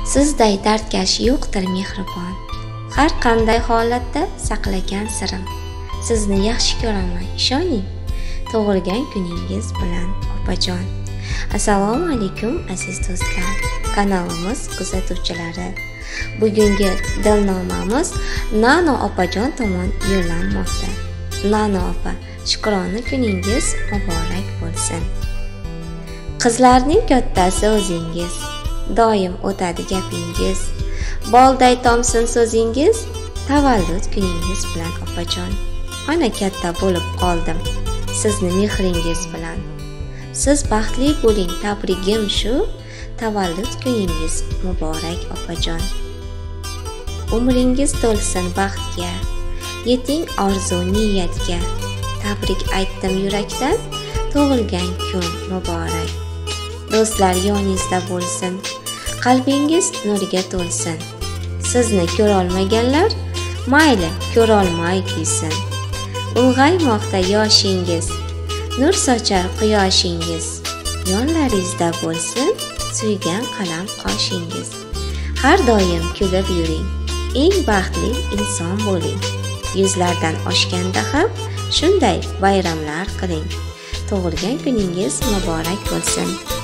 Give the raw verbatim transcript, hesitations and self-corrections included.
Sizday dardkash yo'qdir mehribon. Har qanday holatda saqlagan sirim. Sizni yaxshi ko'raman, ishoning. Tug'ilgan kuningiz bilan opajon. Assalomu alaykum aziz do'stlar. Kanalimiz kuzatuvchilari. Bugungi dilnomamiz Nano opajon tomon yo'llanmoqda. Nano opa, shukrona kuningiz muborak bo'lsin. Qizlarning kattasi o'zingiz. Doim o'tadi gapingiz. Bolday tomsin so'zingiz. Tavallud kuningiz bilan opajon. Mana katta bo'lib qoldim sizni mehringiz bilan. Siz baxtli bo'ling, tabrigim shu. Tavallud kuningiz muborak opajon. Umringiz to'lsin baxtga, yeting orzu niyatga. Tabrik aytdim yurakdan, tug'ilgan kun muborak. Do'stlar yoningizda bo'lsin, qalbingiz nurga to'lsin. Sizni ko'rolmaganlar mayli ko'rolmay kuysin. Ulg'aymoqda yoshingiz, nur sochar quyoshingiz. Yonlaringizda bo'lsin suygan qalam qoshingiz. Har doim kulib yuring, eng baxtli inson bo'ling. Yuzlardan oshganda ham shunday bayramlar qiling. Tug'ilgan kuningiz muborak bo'lsin.